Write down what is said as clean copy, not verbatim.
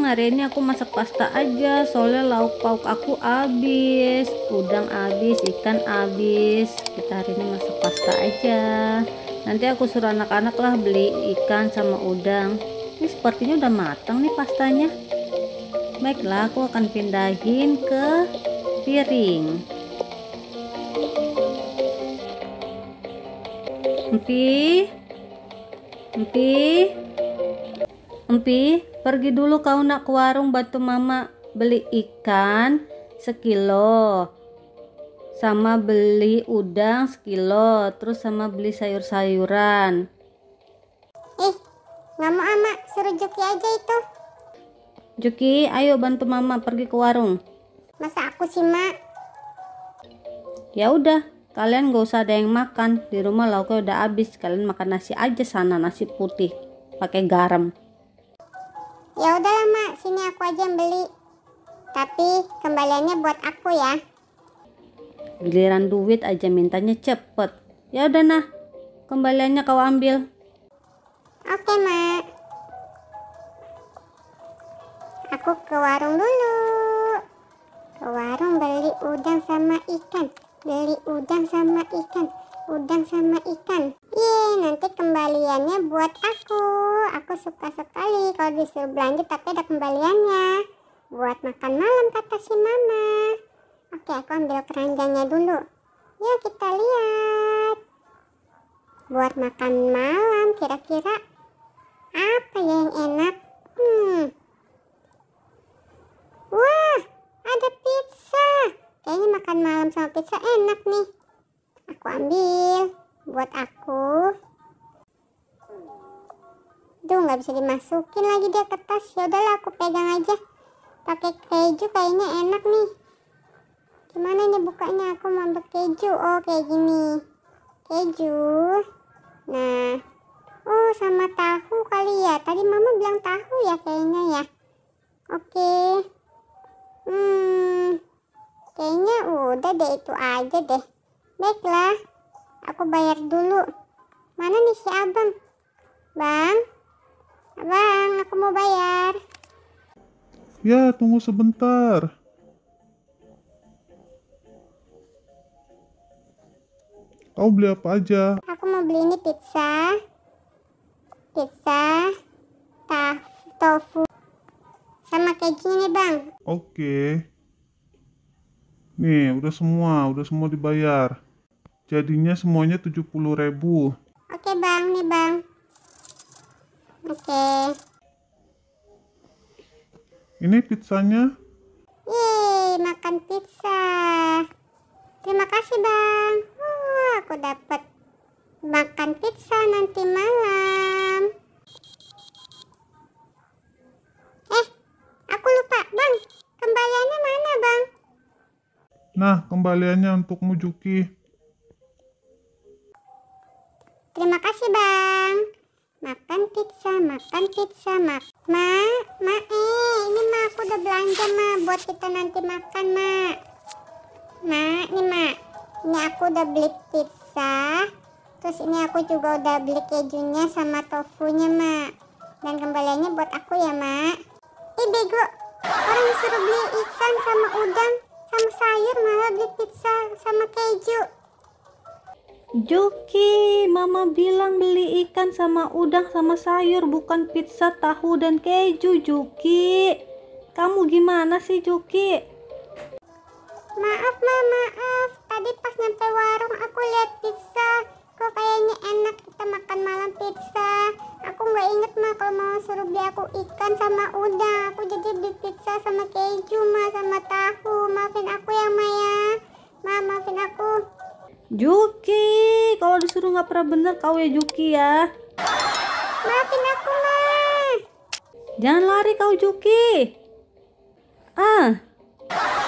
hari ini aku masak pasta aja, soalnya lauk pauk aku habis, udang habis, ikan habis. Kita hari ini masak pasta aja. Nanti aku suruh anak-anak lah beli ikan sama udang. Ini sepertinya udah matang nih pastanya. Baiklah, aku akan pindahin ke piring. Empi, pergi dulu kau nak ke warung, bantu mama beli ikan sekilo, sama beli udang sekilo, terus sama beli sayur-sayuran. Nggak mau ama, suruh Juki aja itu. Juki, ayo bantu mama pergi ke warung. Masa aku sih, Mak? Ya udah, kalian gak usah ada yang makan. Di rumah lauknya udah habis. Kalian makan nasi aja sana, nasi putih pakai garam. Ya udahlah, Mak, sini aku aja yang beli. Tapi kembaliannya buat aku ya. Giliran duit aja mintanya cepet. Ya udah nah, kembaliannya kau ambil. Oke, Mak. Aku ke warung dulu. Ke warung beli udang sama ikan. Beli udang sama ikan. Udang sama ikan. Nanti kembaliannya buat aku. Aku suka sekali kalau disuruh belanja tapi ada kembaliannya. Buat makan malam kata si mama. Oke, aku ambil keranjangnya dulu. Yuk kita lihat. Buat makan malam kira-kira apa ya yang enak? Wah, ada pizza. Kayaknya makan malam sama pizza enak nih. Aku ambil buat aku. Duh, nggak bisa dimasukin lagi dia ke tas. Ya udahlah, aku pegang aja. Pakai keju kayaknya enak nih. Gimana nih bukanya? Aku mau ambil keju. Oh, kayak gini. Keju. Nah. Oh, sama tahu kali ya. Tadi mama bilang tahu ya kayaknya ya. Oke. Kayaknya udah deh, itu aja deh. Baiklah. Aku bayar dulu. Mana nih si abang? Bang? Abang, aku mau bayar. Ya, tunggu sebentar. Kau beli apa aja? Aku mau beli ini pizza, tofu, sama kejunya nih bang. Oke. Nih, udah semua dibayar. Jadinya semuanya 70.000. Oke bang, nih bang. Oke. Ini pizzanya. Yeay, makan pizza. Terima kasih bang. Aku dapat makan pizza nanti malam. Aku lupa bang. Kembaliannya mana bang? Nah, kembaliannya untukmu, Juki. Terima kasih bang. Makan pizza, Ma, ini Ma, aku udah belanja Ma, buat kita nanti makan Ma. Ini aku udah beli pizza, terus ini aku juga udah beli kejunya sama tofunya Ma. Dan kembaliannya buat aku ya Ma. Bego, orang disuruh beli ikan sama udang sama sayur malah beli pizza sama keju. Juki, mama bilang beli ikan sama udang sama sayur, bukan pizza, tahu, dan keju. Juki, kamu gimana sih Juki? Maaf Ma, maaf. Tadi pas nyampe warung aku lihat pizza. Kok kayaknya enak kita makan malam pizza. Aku nggak inget Ma kalau mau suruh beli aku ikan sama udang. Aku jadi beli pizza sama keju Ma, sama tahu. Maafin aku ya Ma ya. Ma, maafin aku. Juki, kalau disuruh nggak pernah bener kau ya Juki ya. Maafin aku Ma. Jangan lari kau Juki.